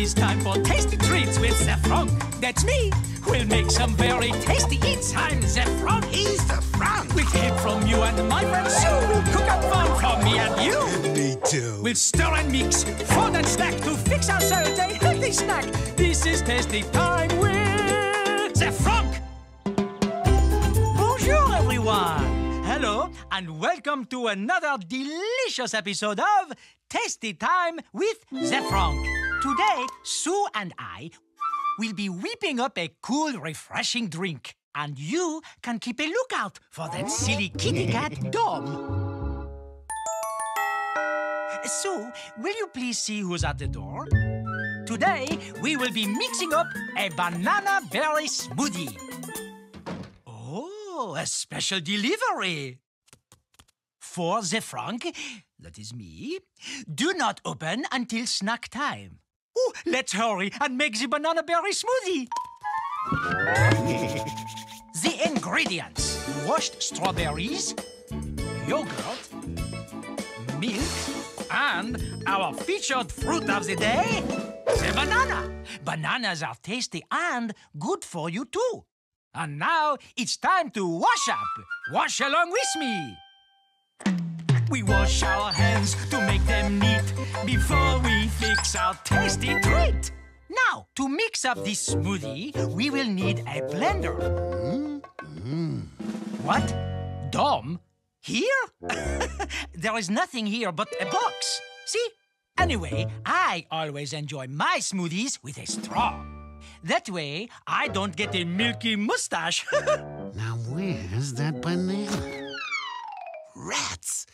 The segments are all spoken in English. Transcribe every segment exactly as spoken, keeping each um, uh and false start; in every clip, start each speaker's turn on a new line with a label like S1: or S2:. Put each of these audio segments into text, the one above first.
S1: is time for tasty treats with ZeFronk. That's me. We'll make some very tasty eats. I'm ZeFronk.
S2: He's ZeFronk.
S1: With help from you and my friend Sue, we'll cook up fun for me and you.
S2: Me too.
S1: We'll stir and mix, food and snack to fix ourselves a healthy snack. This is tasty time with ZeFronk. Bonjour, everyone. Hello, and welcome to another delicious episode of Tasty Time with ZeFronk. Today, Sue and I will be whipping up a cool, refreshing drink. And you can keep a lookout for that silly kitty cat, Dom. Sue, will you please see who's at the door? Today, we will be mixing up a banana berry smoothie. Oh, a special delivery. For ZeFronk, that is me. Do not open until snack time. Oh, let's hurry and make the banana berry smoothie. The ingredients: washed strawberries, yogurt, milk, and our featured fruit of the day, the banana. Bananas are tasty and good for you too. And now it's time to wash up. Wash along with me. We wash our hands to make them neat before we fix our tasty treat. Now, to mix up this smoothie, we will need a blender.
S2: Mm-hmm.
S1: What? Dom? Here? There is nothing here but a box. See? Anyway, I always enjoy my smoothies with a straw. That way, I don't get a milky mustache.
S2: Now, where's that banana? Rats!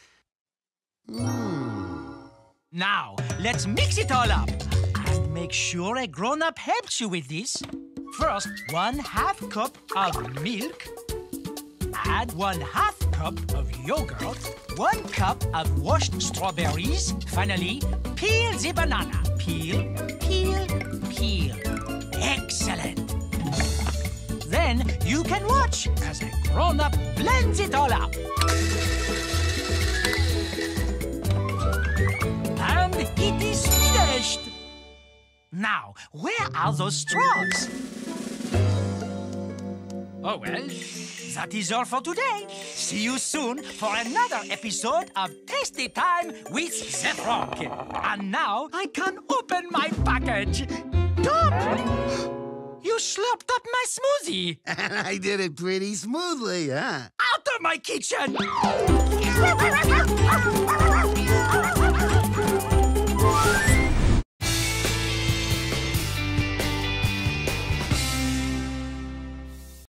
S2: Mm.
S1: Now, let's mix it all up. And make sure a grown-up helps you with this. First, one half cup of milk. Add one half cup of yogurt. One cup of washed strawberries. Finally, peel the banana. Peel, peel, peel. Excellent. Then you can watch as a grown-up blends it all up. And it is finished. Now, where are those straws? Oh, well, that is all for today. See you soon for another episode of Tasty Time with ZeFronk. And now I can open my package. Dom! You slurped up my smoothie.
S2: And I did it pretty smoothly, huh?
S1: Out of my kitchen!